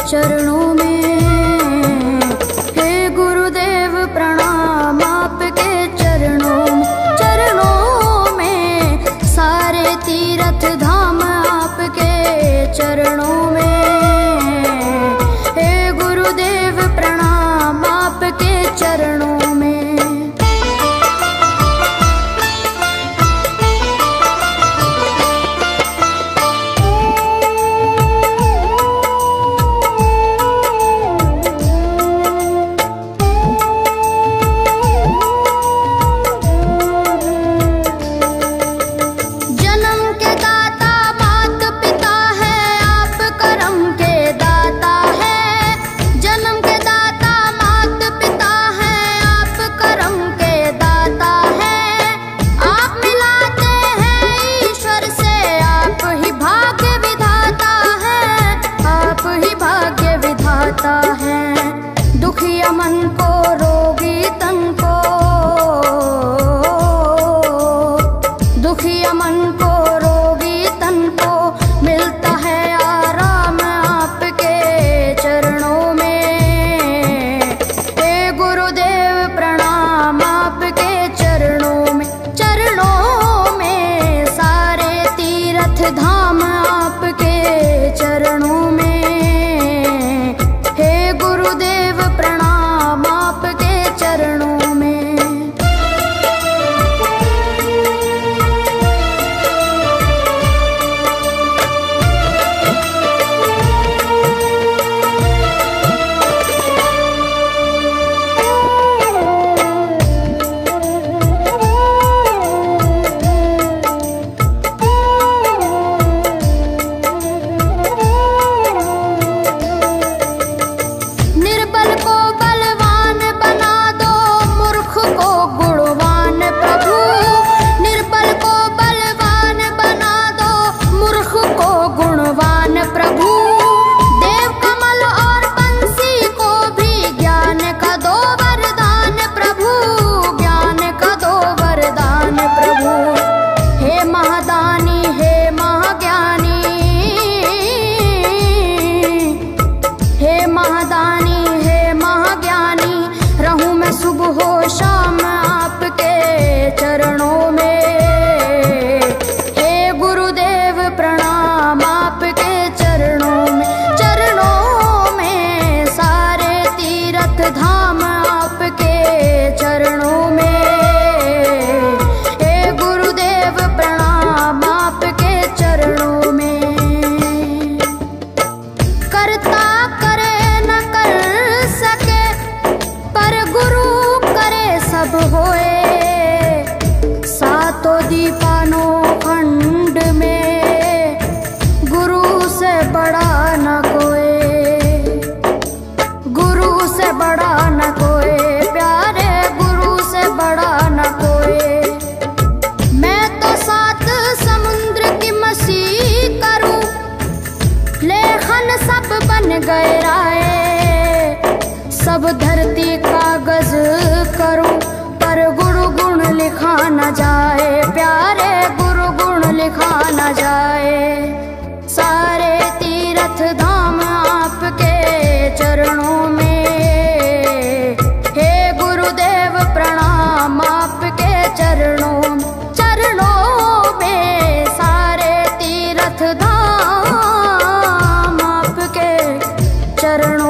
चरणों में। हे गुरुदेव प्रणाम आपके चरणों में, सारे तीर्थ धाम आपके चरणों में। हे गुरुदेव प्रणाम आपके चरणों में। दुखिया मन को, रोगी तन को, दुखिया मन को, रोगी तन को मिलता है आराम आपके चरणों में। हे गुरुदेव प्रणाम आपके चरणों में, सारे तीर्थ धाम आपके चरणों में। गुरुदेव प्रणाम आपके चरणों में। निर्बल को बलवान बना दो, मूर्ख को गुणवान प्रभु। निर्बल को बलवान बना दो, मूर्ख को गुणवान प्रभु। देव कमल और बंसी को भी ज्ञान का दो वरदान प्रभु, ज्ञान का दो वरदान प्रभु। हे महादानी, हे महाज्ञानी, हे महादानी, रहूं मैं सुबह हो शाम आपके चरणों में। हे गुरुदेव प्रणाम आपके चरणों में, सारे तीर्थ धाम आपके चरणों में। हे गुरुदेव प्रणाम आपके चरणों में। करता करे न कर सके, पर गुरु करे सब होए। सातों दीपानों खंड में गुरु से बड़ा न कोई, गुरु से बड़ा न कोई, प्यारे गुरु से बड़ा न कोई। मैं तो 7 समुद्र की मसीह करूं, लेखन सब बन गए राय। सब धरती कागज करूं, पर गुरु गुण लिखा न जाए, प्यारे गुरु गुण लिखा न जाए। सारे तीर्थ धाम आपके चरणों में। हे गुरुदेव प्रणाम आपके चरणों में, सारे तीर्थ धाम आपके चरणों